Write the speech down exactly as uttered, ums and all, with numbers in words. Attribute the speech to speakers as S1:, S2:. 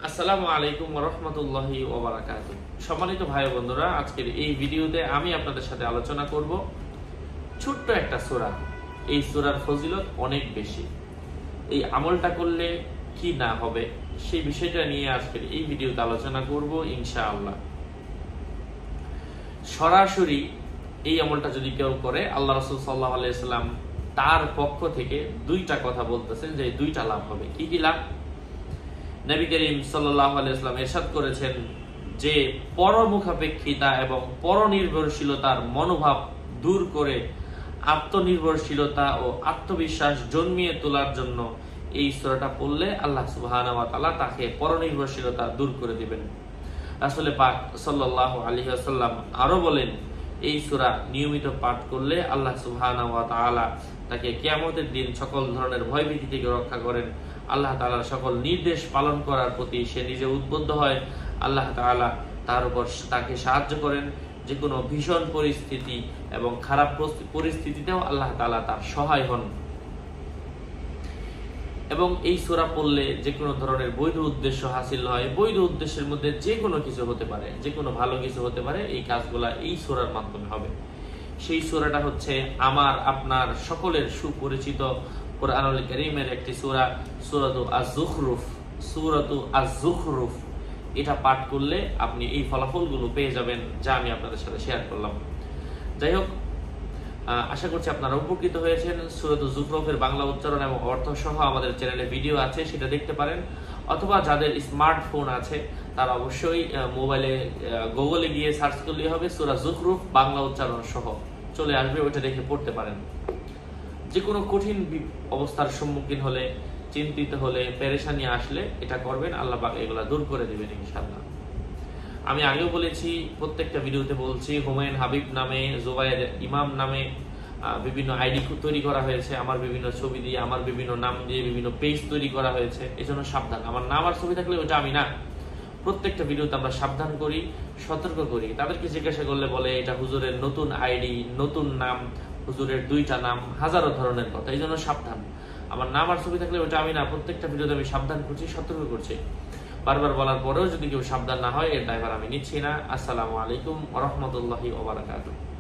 S1: আসসালামু আলাইকুম ওয়া রাহমাতুল্লাহি ওয়া বারাকাতুহু। সম্মানিত ভাই ও বন্ধুরা, আজকের এই ভিডিওতে আমি আপনাদের সাথে আলোচনা করব ছোট্ট একটা সূরা। এই সূরার ফজিলত অনেক বেশি। এই আমলটা করলে কি না হবে সেই বিষয়টা নিয়ে আজকের এই ভিডিওতে আলোচনা করব ইনশাআল্লাহ। সরাসরি এই আমলটা যদি কেউ করে, আল্লাহ রাসূল সাল্লাল্লাহু আলাইহি সাল্লাম তার পক্ষ থেকে দুইটা কথা বলতেছেন যে দুইটা লাভ হবে। কি কি লাভ? নবী করিম সাল্লাল্লাহু আলাইহি ওয়াসাল্লাম ইরশাদ করেছেন যে পরমুখাপেক্ষিতা এবং পরনির্ভরশীলতার মনোভাব দূর করে আত্মনির্ভরশীলতা ও আত্মবিশ্বাস জন্মিয়ে তোলার জন্য এই সূরাটা পড়লে আল্লাহ সুবহানাহু ওয়া তাআলা তাকে পরনির্ভরশীলতা দূর করে দিবেন। রাসূল পাক সাল্লাল্লাহু আলাইহি ওয়াসাল্লাম আরো বলেন, এই সূরা নিয়মিত পাঠ করলে আল্লাহ সুবহানাহু ওয়া তাআলা তাকে কিয়ামতের দিন সকল ধরনের ভয়ভীতি থেকে রক্ষা করেন। আল্লাহ তাআলার সকল নির্দেশ পালন করার প্রতি সে নিজে উদ্বুদ্ধ হয়। আল্লাহ তাআলা তার উপর তাকে সাহায্য করেন। যে কোনো ভীষণ পরিস্থিতি এবং খারাপ পরিস্থিতিতেও আল্লাহ তাআলা তার সহায় হন। এবং এই সূরা পড়লে যে কোনো ধরনের বৈধ উদ্দেশ্য হাসিল হয়। বৈধ উদ্দেশ্যের মধ্যে যে কোনো কিছু হতে পারে, যে কোনো ভালো কিছু হতে পারে। এই কাজগুলা এই সূরার মাধ্যমে হবে। সেই সূরাটা হচ্ছে আমার আপনার সকলের সুপরিচিত কুরআনুল কারীমের একটি সূরা, সূরাতু আয-যুখরুফ। সূরাতু আয-যুখরুফ এটা পাঠ করলে আপনি এই ফলাফলগুলো পেয়ে যাবেন, যা আমি আপনাদের সাথে শেয়ার করলাম। যাই হোক, আশা করছি আপনারা উপকৃত হয়েছেন। সূরাতু যুখরুফের বাংলা উচ্চারণ এবং অর্থ সহ আমাদের চ্যানেলে ভিডিও আছে, সেটা দেখতে পারেন। অথবা যাদের স্মার্টফোন আছে তারা অবশ্যই মোবাইলে গুগলে গিয়ে সার্চ করলেই হবে সূরা যুখরুফ বাংলা উচ্চারণ সহ, চলে আসবে, ওইটা দেখে পড়তে পারেন। যে কোনো কঠিন অবস্থার সম্মুখীন হলে, চিন্তিত হলে, পেরেশানি আসলে এটা করবেন, আল্লাহ পাক এগুলা দূর করে দিবেন ইনশাআল্লাহ। আমি আগেও বলেছি, প্রত্যেকটা ভিডিওতে বলছি, হুমায়ুন হাবিব নামে, জুবায়ের ইমাম নামে বিভিন্ন আইডি তৈরি করা হয়েছে। আমার বিভিন্ন ছবি দিয়ে, আমার বিভিন্ন নাম দিয়ে বিভিন্ন পেজ তৈরি করা হয়েছে। এজন্য সাবধান। আমার নাম আর ছবি থাকলে ওটা আমি না। প্রত্যেকটা ভিডিওতে আমরা সাবধান করি, সতর্ক করি। তাদেরকে জিজ্ঞাসা করলে বলে এটা হুজুরের নতুন আইডি, নতুন নাম, হুজুরের দুইটা নাম, হাজারো ধরনের কথা। এই জন্য সাবধান। আমার নাম আর ছবি থাকলে ওটা আমি না। প্রত্যেকটা ভিডিওতে আমি সাবধান করছি, সতর্ক করছি। বারবার বলার পরেও যদি কেউ সাবধান না হয়, এর দায়ভার আমি নিচ্ছি না। আসসালামু আলাইকুম ওয়া রাহমাতুল্লাহি ওয়া বারাকাতুহু।